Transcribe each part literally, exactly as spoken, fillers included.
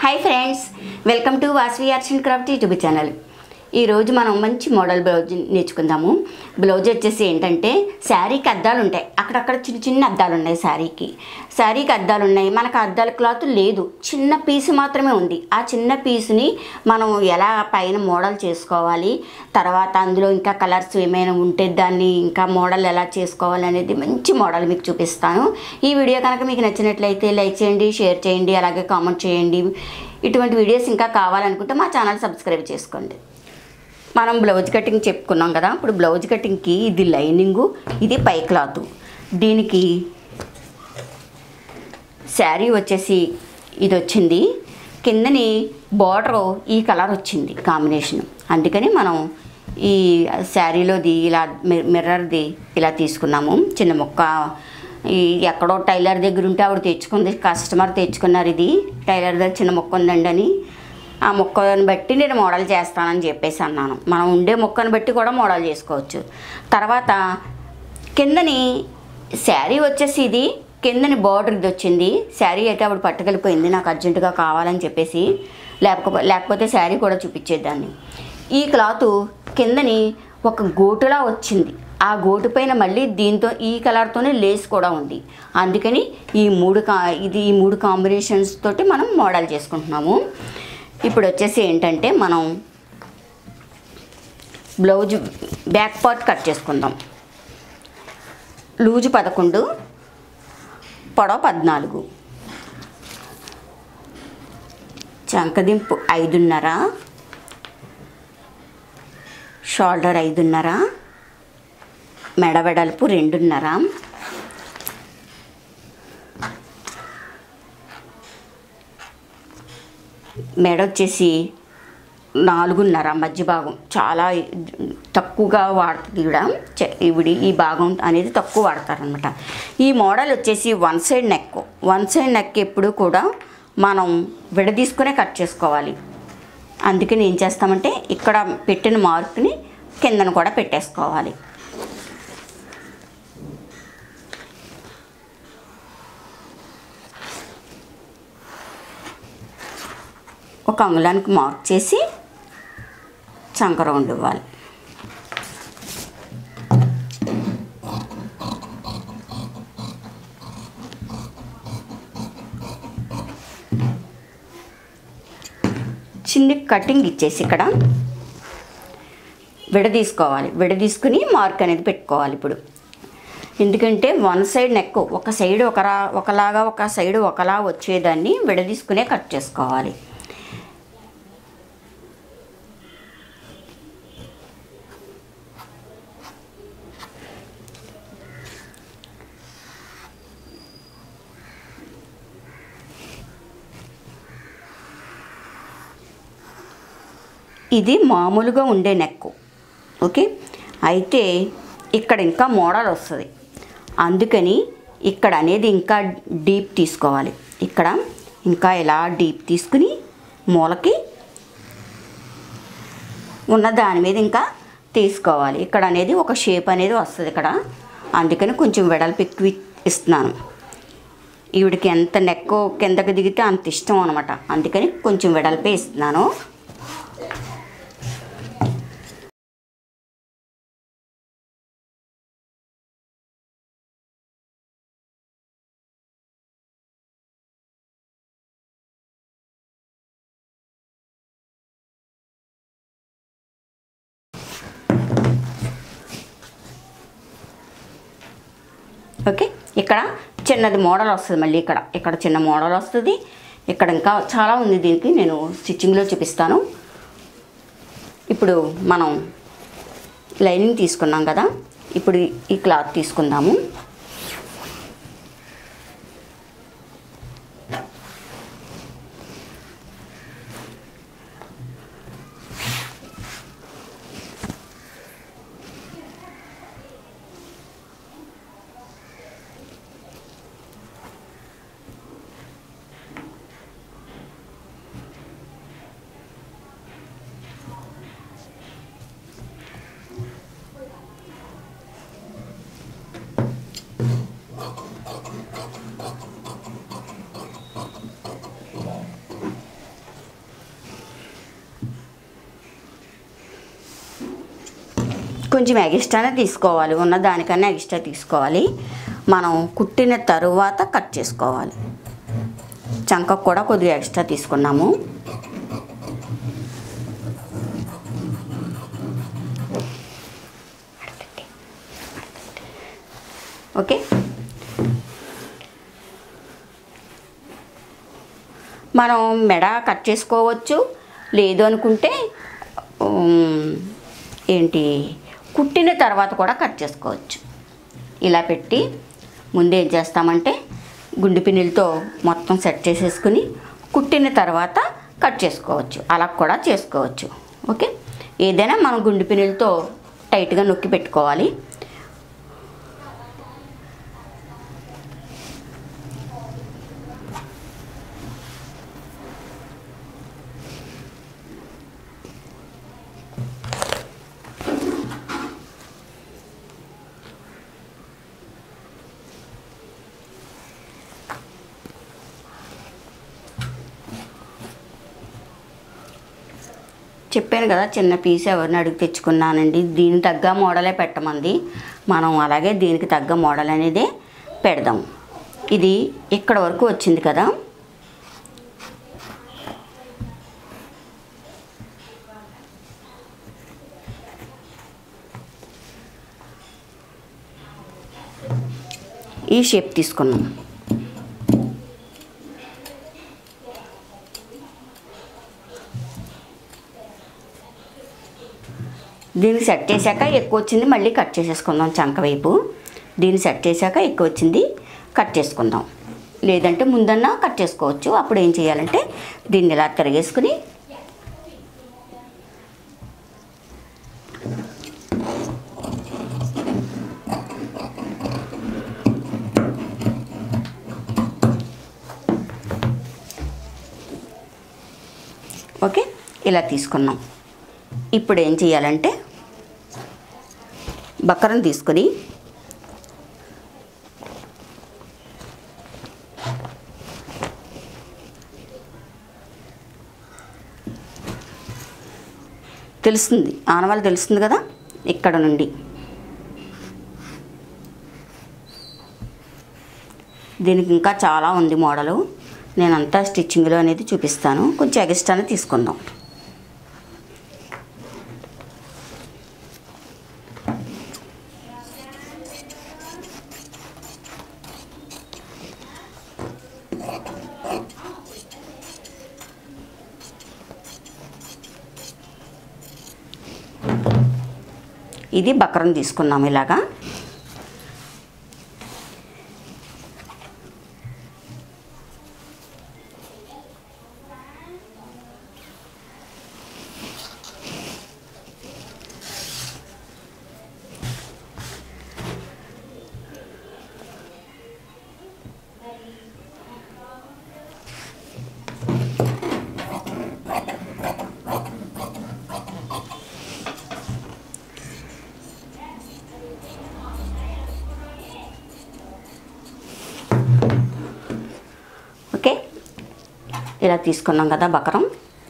High friends welcome to Vasavi Arts and Crafts YouTube channel. ఈ రోజు మనం మంచి మోడల్ బ్లౌజ్ నేర్చుకుందాము। బ్లౌజ్ వచ్చేసి ఏంటంటే శారీకి అద్దాలు ఉంటాయి, అక్కడక్కడ చిన్న చిన్న అద్దాలు ఉన్నాయి శారీకి శారీకి అద్దాలు ఉన్నాయి మనకు అద్దాల క్లాత్ లేదు, చిన్న పీస్ మాత్రమే ఉంది। ఆ చిన్న పీస్ని మనం ఎలా పైన మోడల్ చేసుకోవాలి, తర్వాత అందులో ఇంకా కలర్స్ ఏమైనా ఉంటే దాన్ని ఇంకా మోడల్ ఎలా చేసుకోవాలి అనేది మంచి మోడల్ మీకు చూపిస్తాను। ఈ వీడియో కనుక మీకు నచ్చినట్లయితే లైక్ చేయండి, షేర్ చేయండి, అలాగే కామెంట్ చేయండి। ఇటువంటి వీడియోస్ ఇంకా కావాలనుకుంటే మా ఛానల్ సబ్స్క్రైబ్ చేసుకోండి। మనం బ్లౌజ్ కటింగ్ చెప్పుకున్నాం కదా, ఇప్పుడు బ్లౌజ్ కటింగ్కి ఇది లైనింగు, ఇది పై క్లాత్। దీనికి శారీ వచ్చేసి ఇది వచ్చింది, కిందని బార్డర్ ఈ కలర్ వచ్చింది కాంబినేషన్, అందుకని మనం ఈ శారీలోది ఇలా మిర్రర్ది ఇలా తీసుకున్నాము। చిన్న మొక్క ఈ ఎక్కడో టైలర్ దగ్గర ఉంటే ఆవిడ తెచ్చుకుంది, కస్టమర్ తెచ్చుకున్నారు, ఇది టైలర్ దగ్గర చిన్న మొక్క ఉందండి అని ఆ మొక్కను బట్టి నేను మోడల్ చేస్తానని చెప్పేసి అన్నాను। మనం ఉండే మొక్కను బట్టి కూడా మోడల్ చేసుకోవచ్చు। తర్వాత కిందని శారీ వచ్చేసి ఇది కిందని బార్డర్ ఇది వచ్చింది, శారీ అయితే ఆవిడ పట్టుకెళ్ళిపోయింది, నాకు అర్జెంటుగా కావాలని చెప్పేసి, లేకపోతే లేకపోతే శారీ కూడా చూపించేదాన్ని। ఈ క్లాత్ కిందని ఒక గోటులా వచ్చింది, ఆ గోటు పైన మళ్ళీ దీంతో ఈ కలర్తోనే లేస్ కూడా ఉంది, అందుకని ఈ మూడు కా ఇది ఈ మూడు కాంబినేషన్స్ తోటి మనం మోడల్ చేసుకుంటున్నాము। ఇప్పుడు వచ్చేసి ఏంటంటే మనం బ్లౌజ్ బ్యాక్ పార్ట్ కట్ చేసుకుందాం। లూజు పదకొండు, పొడవు పద్నాలుగు, చంకదింపు ఐదున్నర, షోల్డర్ ఐదున్నర, మెడ వెడల్పు రెండున్నర, మెడ వచ్చేసి నాలుగున్నర, మధ్య భాగం చాలా తక్కువగా వాడుతుంది ఇవిడ ఇవిడి ఈ భాగం అనేది తక్కువ వాడతారనమాట। ఈ మోడల్ వచ్చేసి one side neck, one side neck ఎప్పుడు కూడా మనం విడదీసుకునే కట్ చేసుకోవాలి, అందుకని ఏం చేస్తామంటే ఇక్కడ పెట్టిన మార్క్ని కిందన కూడా పెట్టేసుకోవాలి। ఒక అంగుళానికి మార్క్ చేసి చంక రౌండ్ ఇవ్వాలి। చిన్న కటింగ్ ఇచ్చేసి ఇక్కడ విడదీసుకోవాలి, విడదీసుకుని మార్క్ అనేది పెట్టుకోవాలి। ఇప్పుడు ఎందుకంటే వన్ సైడ్ నెక్ ఒక సైడ్ ఒకలా ఒకలాగా ఒక సైడ్ ఒకలా వచ్చేదాన్ని విడదీసుకునే కట్ చేసుకోవాలి। ఇది మామూలుగా ఉండే నెక్, ఓకే। అయితే ఇక్కడ ఇంకా మోడల్ వస్తుంది, అందుకని ఇక్కడ అనేది ఇంకా డీప్ తీసుకోవాలి, ఇక్కడ ఇంకా ఇలా డీప్ తీసుకుని మూలకి ఉన్న దాని మీద ఇంకా తీసుకోవాలి। ఇక్కడ అనేది ఒక షేప్ అనేది వస్తుంది ఇక్కడ, అందుకని కొంచెం వెడల్పు ఎక్కువ ఇస్తున్నాను। ఈవిడికి ఎంత నెక్ కిందకి దిగితే అంత ఇష్టం అనమాట, అందుకని కొంచెం వెడల్పే ఇస్తున్నాను। ఓకే, ఇక్కడ చిన్నది మోడల్ వస్తుంది, మళ్ళీ ఇక్కడ ఇక్కడ చిన్న మోడల్ వస్తుంది, ఇక్కడ ఇంకా చాలా ఉంది, దీనికి నేను స్టిచ్చింగ్లో చూపిస్తాను। ఇప్పుడు మనం లైనింగ్ తీసుకున్నాం కదా, ఇప్పుడు ఈ క్లాత్ తీసుకుందాము। కొంచెం ఎక్స్ట్రానే తీసుకోవాలి, ఉన్న దానికన్నా ఎక్స్ట్రా తీసుకోవాలి. మనం కుట్టిన తరువాత కట్ చేసుకోవాలి. చంకకు కూడా కొద్దిగా ఎక్స్ట్రా తీసుకున్నాము. ఓకే, మనం మెడ కట్ చేసుకోవచ్చు, లేదు అనుకుంటే ఏంటి కుట్టిన తర్వాత కూడా కట్ చేసుకోవచ్చు. ఇలా పెట్టి ముందు ఏం చేస్తామంటే గుండు పిన్నులతో మొత్తం సెట్ చేసేసుకుని కుట్టిన తర్వాత కట్ చేసుకోవచ్చు, అలా కూడా చేసుకోవచ్చు. ఓకే, ఏదైనా మనం గుండు పిన్నులతో టైట్గా నొక్కి పెట్టుకోవాలి. చెప్పాను కదా, చిన్న పీస్ ఎవరిని అడిగి తెచ్చుకున్నానండి. దీనికి తగ్గ మోడలే పెట్టమంది. మనం అలాగే దీనికి తగ్గ మోడల్ అనేది పెడదాం. ఇది ఇక్కడ వరకు వచ్చింది కదా, ఈ షేప్ తీసుకున్నాం. దీన్ని సెట్ చేశాక ఎక్కువ వచ్చింది మళ్ళీ కట్ చేసేసుకుందాం. చంక వైపు దీన్ని సెట్ చేశాక ఎక్కువ వచ్చింది కట్ చేసుకుందాం, లేదంటే ముందన్నా కట్ చేసుకోవచ్చు. అప్పుడు ఏం చేయాలంటే దీన్ని ఇలా తిరిగేసుకుని ఓకే ఇలా తీసుకున్నాం. ఇప్పుడు ఏం చేయాలంటే బక్కరం తీసుకొని తెలుస్తుంది, ఆనవాళ్ళు తెలుస్తుంది కదా, ఇక్కడ నుండి దీనికి ఇంకా చాలా ఉంది మోడలు. నేనంతా స్టిచ్చింగ్లో అనేది చూపిస్తాను. కొంచెం ఎక్స్ట్రానే తీసుకుందాం. ఇది బక్రం తీసుకున్నాము ఇలాగా. ఓకే, ఇలా తీసుకున్నాం కదా బకరం.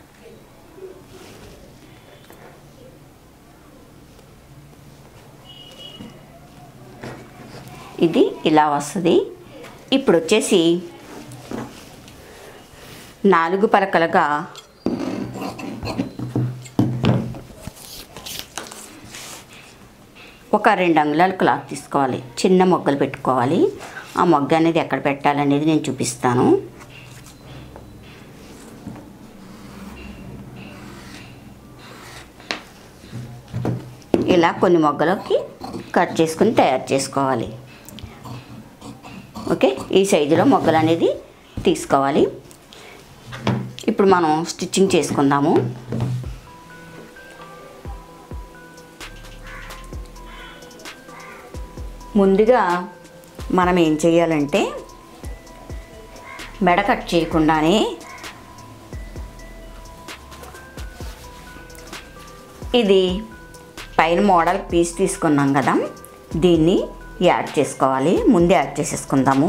ఇది ఇలా వస్తుంది. ఇప్పుడు వచ్చేసి నాలుగు పలకలుగా ఒక రెండు అంగుళాల క్లాత్ తీసుకోవాలి. చిన్న మొగ్గలు పెట్టుకోవాలి. ఆ మొగ్గ అనేది ఎక్కడ పెట్టాలనేది నేను చూపిస్తాను. ఇలా కొన్ని మొగ్గలకి కట్ చేసుకుని తయారు చేసుకోవాలి. ఓకే, ఈ సైజులో మొగ్గలు అనేది తీసుకోవాలి. ఇప్పుడు మనం స్టిచ్చింగ్ చేసుకుందాము. ముందుగా మనం ఏం చేయాలంటే మెడ కట్ చేయకుండానే ఇది పైన మోడల్ పీస్ తీసుకున్నాం కదా, దీన్ని యాడ్ చేసుకోవాలి. ముందే యాడ్ చేసేసుకుందాము.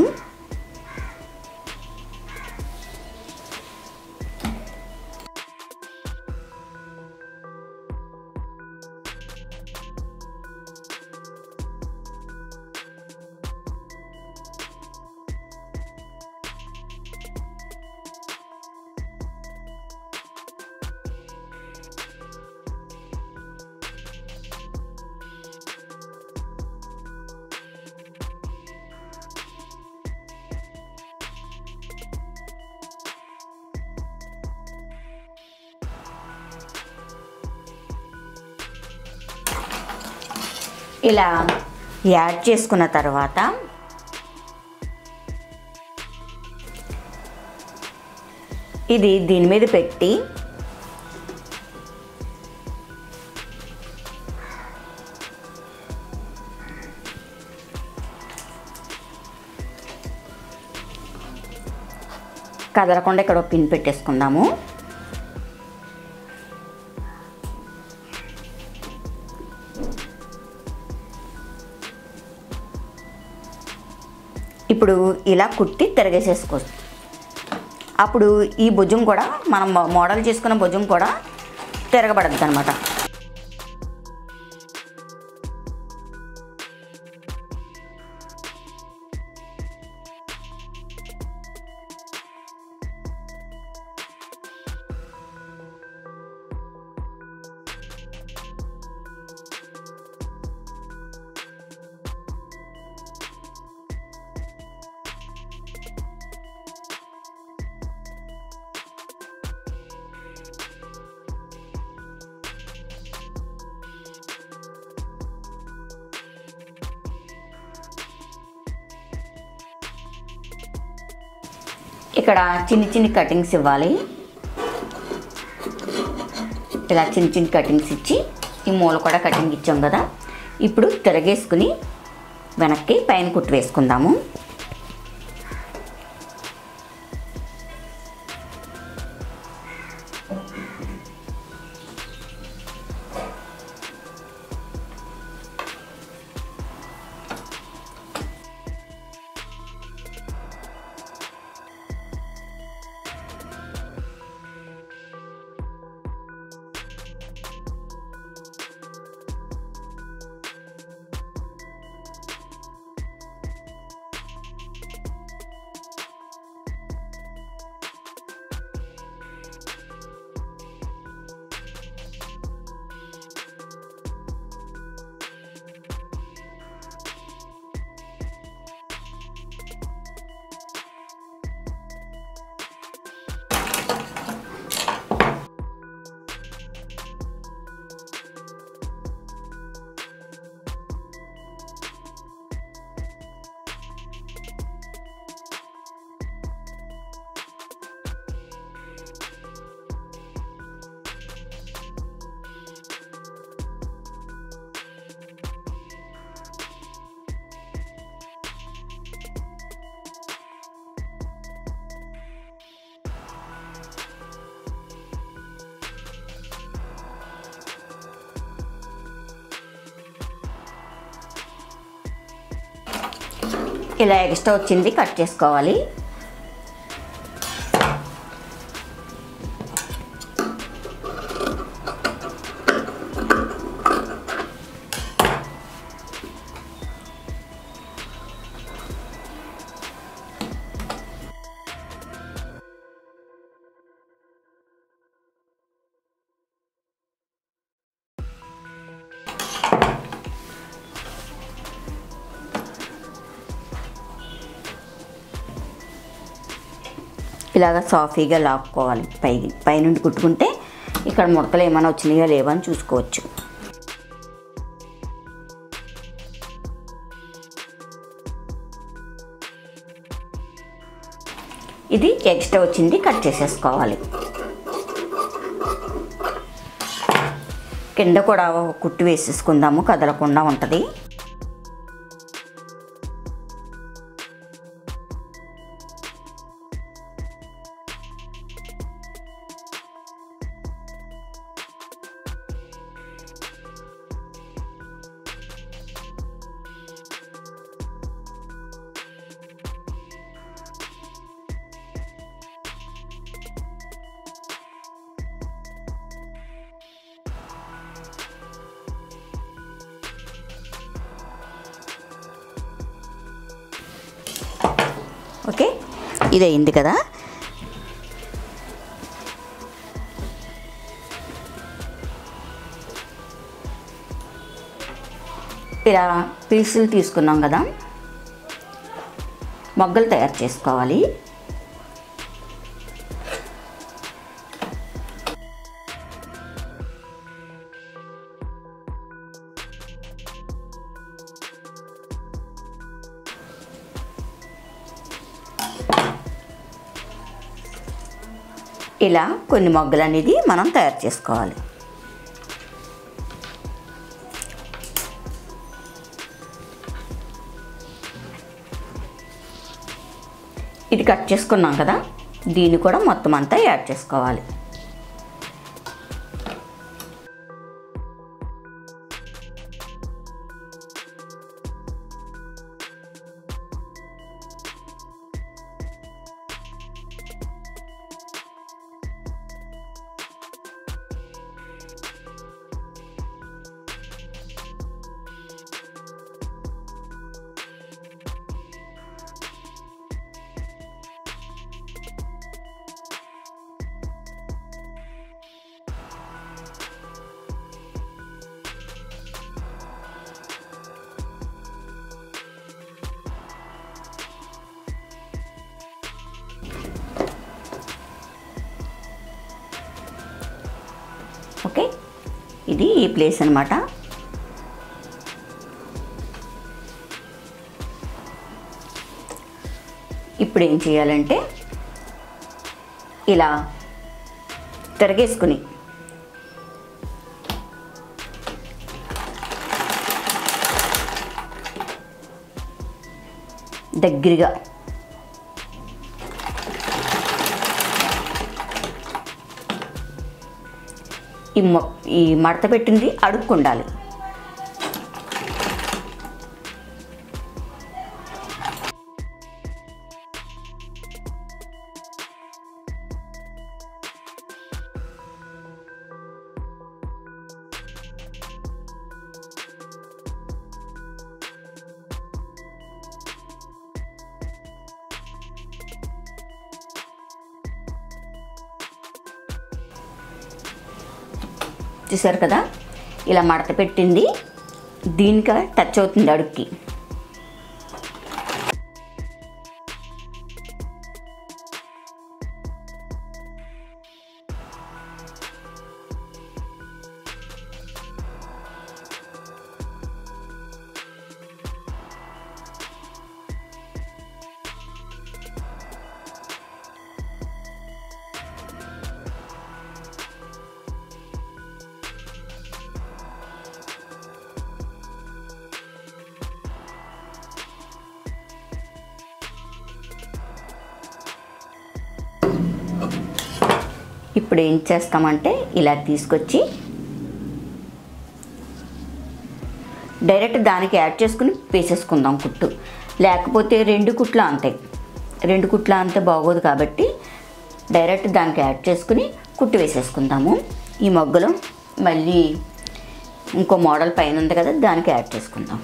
ఇలా యాడ్ చేసుకున్న తర్వాత ఇది దీని మీద పెట్టి కదలకుండా ఇక్కడ పిన్ పెట్టేసుకుందాము. ఇప్పుడు ఇలా కుట్టి తిరగేసేసుకోవచ్చు. అప్పుడు ఈ భుజం కూడా మనం మోడల్ చేసుకున్న భుజం కూడా తిరగబడద్దు అనమాట. ఇక్కడ చిన్ని చిన్ని కటింగ్స్ ఇవ్వాలి. ఇలా చిన్న చిన్న కటింగ్స్ ఇచ్చి ఈ మూల కూడా కటింగ్ ఇచ్చాం కదా. ఇప్పుడు తిరగేసుకుని వెనక్కి పైన కుట్టు వేసుకుందాము. ఇలా ఎక్స్ట్రా వచ్చింది కట్ చేసుకోవాలి. ఇలాగ సాఫీగా లాక్కోవాలి. పై పైనుండి కుట్టుకుంటే ఇక్కడ ముడతలు ఏమైనా వచ్చినాయో లేవో అని చూసుకోవచ్చు. ఇది ఎక్స్ట్రా వచ్చింది కట్ చేసేసుకోవాలి. కింద కూడా కుట్టు వేసేసుకుందాము, కదలకుండా ఉంటుంది. ఓకే, ఇది అయింది కదా. ఇలా పీసులు తీసుకున్నాం కదా, మొగ్గలు తయారు చేసుకోవాలి. ఇలా కొన్ని మొగ్గలు అనేది మనం తయారు చేసుకోవాలి. ఇది కట్ చేసుకున్నాం కదా, దీన్ని కూడా మొత్తం అంతా యాడ్ చేసుకోవాలి. ఓకే, ఇది ఈ ప్లేస్ అన్నమాట. ఇప్పుడు ఏం చేయాలంటే ఇలా తిరగేసుకుని దగ్గరగా ఈ మొ ఈ మడత పెట్టింది అడుక్కుండాలి. చూసారు కదా, ఇలా మడత పెట్టింది దీనికి టచ్ అవుతుంది అడుక్కి. ఇప్పుడు ఏం చేస్తామంటే ఇలా తీసుకొచ్చి డైరెక్ట్ దానికి యాడ్ చేసుకుని వేసేసుకుందాం కుట్టు. లేకపోతే రెండు కుట్లు అంతాయి, రెండు కుట్లు అంతే బాగోదు కాబట్టి డైరెక్ట్ దానికి యాడ్ చేసుకుని కుట్టు వేసేసుకుందాము. ఈ మొగ్గలు మళ్ళీ ఇంకో మోడల్ పైన ఉంది కదా, దానికి యాడ్ చేసుకుందాం.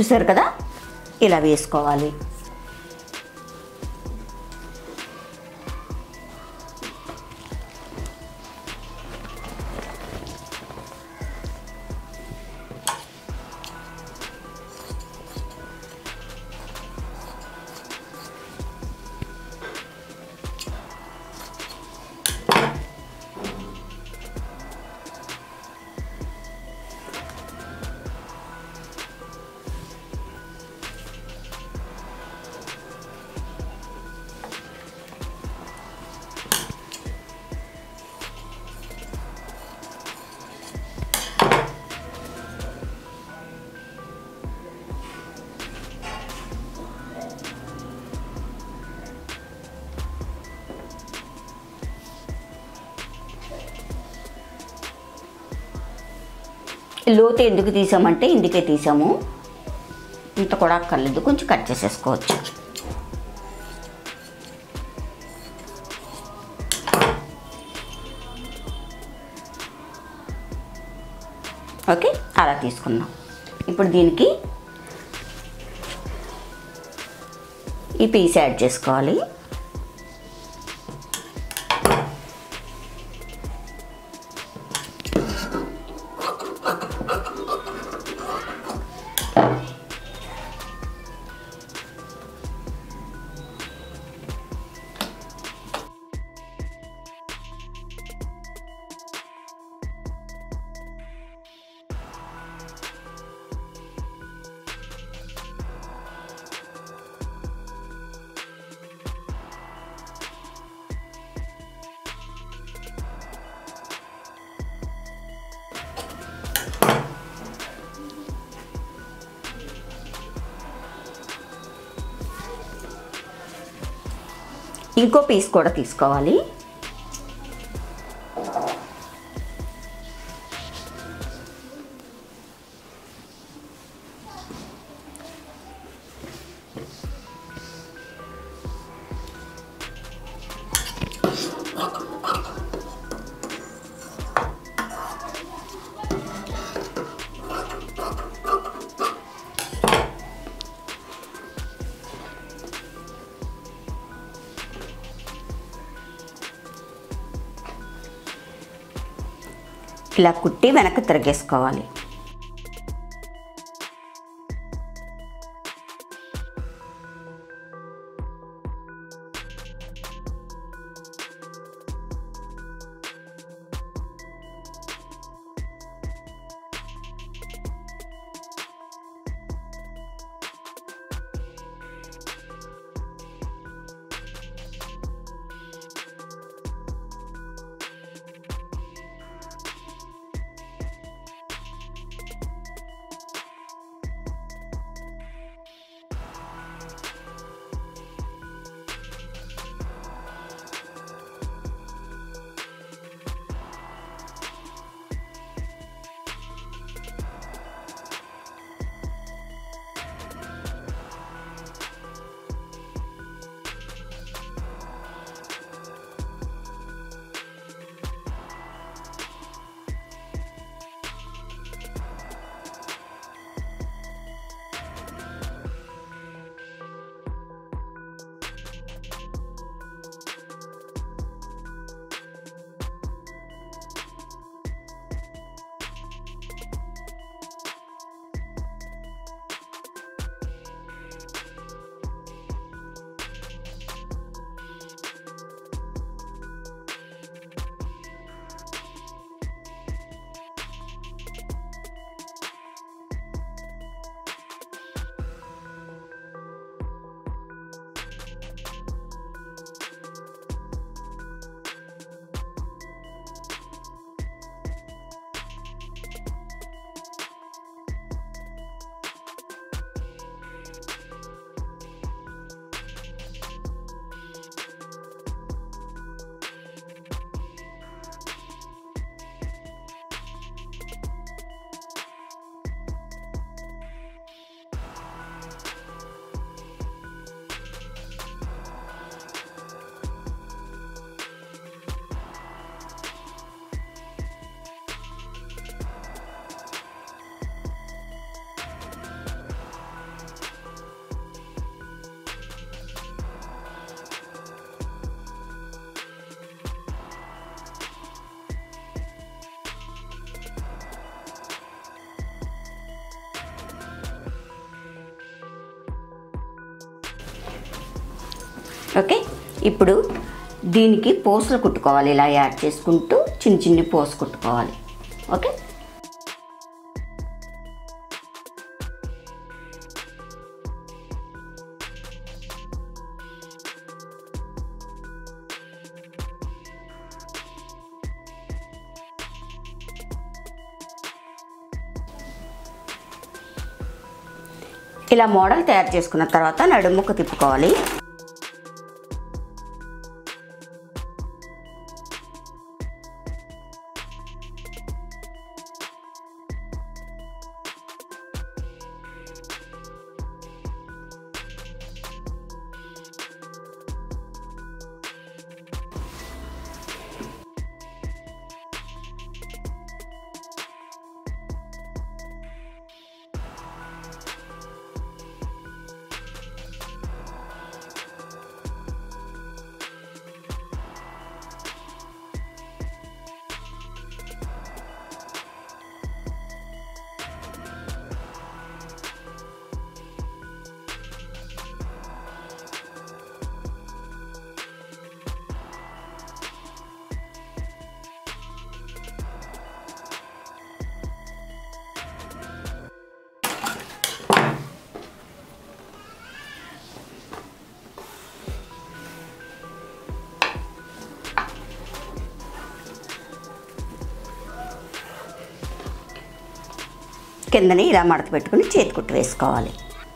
చూసారు కదా, ఇలా వేసుకోవాలి. లోతు ఎందుకు తీసామంటే ఇందుకే తీసాము, ఇంత కూడా అక్కర్లేదు, కొంచెం కట్ చేసేసుకోవచ్చు. ఓకే, అలా తీసుకుందాం. ఇప్పుడు దీనికి ఈ పీస్ యాడ్ చేసుకోవాలి. ఇంకో పీస్ కూడా తీసుకోవాలి. ఇలా కుట్టి వెనక్కి తిరిగేసుకోవాలి. ఓకే, ఇప్పుడు దీనికి పోసులు కుట్టుకోవాలి. ఇలా యాడ్ చేసుకుంటూ చిన్న చిన్ని పోసు కుట్టుకోవాలి. ఓకే, ఇలా మోడల్ తయారు చేసుకున్న తర్వాత నడుముకు తిప్పుకోవాలి. కిందని ఇలా మడత పెట్టుకుని చేతి కుట్టు వేసుకోవాలి.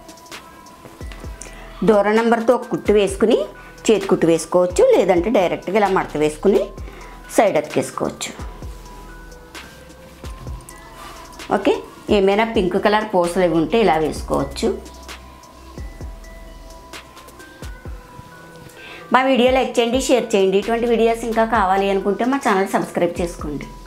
దూర నెంబర్తో ఒక కుట్టు వేసుకుని చేతి కుట్టు వేసుకోవచ్చు, లేదంటే డైరెక్ట్గా ఇలా మడత వేసుకుని సైడ్ అతికేసుకోవచ్చు. ఓకే, ఏమైనా పింక్ కలర్ పూసలు ఇవి ఉంటే ఇలా వేసుకోవచ్చు. మా వీడియో లైక్ చేయండి, షేర్ చేయండి. ఇటువంటి వీడియోస్ ఇంకా కావాలి అనుకుంటే మా ఛానల్ సబ్స్క్రైబ్ చేసుకోండి.